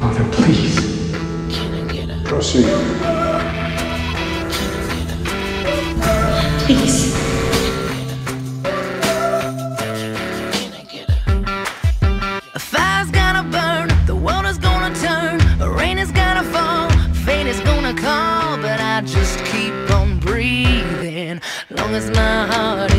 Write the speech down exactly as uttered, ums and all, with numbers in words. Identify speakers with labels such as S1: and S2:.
S1: Father, please.
S2: Proceed.
S3: Please.
S4: A fire's gonna burn, the world is gonna turn, a rain is gonna fall, fate is gonna call, but I just keep on breathing, long as my heart